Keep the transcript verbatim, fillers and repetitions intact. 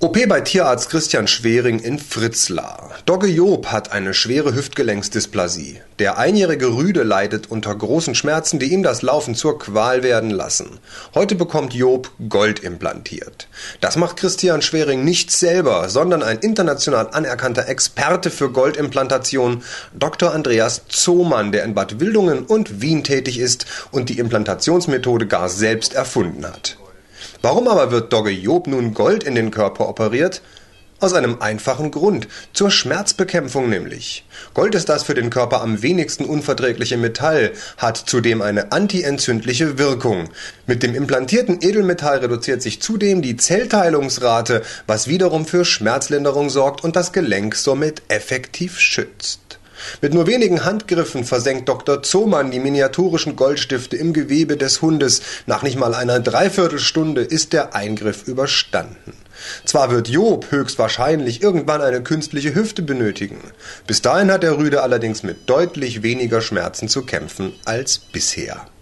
O P bei Tierarzt Christian Schwering in Fritzlar. Dogge Job hat eine schwere Hüftgelenksdysplasie. Der einjährige Rüde leidet unter großen Schmerzen, die ihm das Laufen zur Qual werden lassen. Heute bekommt Job Gold implantiert. Das macht Christian Schwering nicht selber, sondern ein international anerkannter Experte für Goldimplantation, Doktor Andreas Zomann, der in Bad Wildungen und Wien tätig ist und die Implantationsmethode gar selbst erfunden hat. Warum aber wird Dogge Job nun Gold in den Körper operiert? Aus einem einfachen Grund, zur Schmerzbekämpfung nämlich. Gold ist das für den Körper am wenigsten unverträgliche Metall, hat zudem eine antientzündliche Wirkung. Mit dem implantierten Edelmetall reduziert sich zudem die Zellteilungsrate, was wiederum für Schmerzlinderung sorgt und das Gelenk somit effektiv schützt. Mit nur wenigen Handgriffen versenkt Doktor Zomann die miniaturischen Goldstifte im Gewebe des Hundes. Nach nicht mal einer Dreiviertelstunde ist der Eingriff überstanden. Zwar wird Job höchstwahrscheinlich irgendwann eine künstliche Hüfte benötigen. Bis dahin hat der Rüde allerdings mit deutlich weniger Schmerzen zu kämpfen als bisher.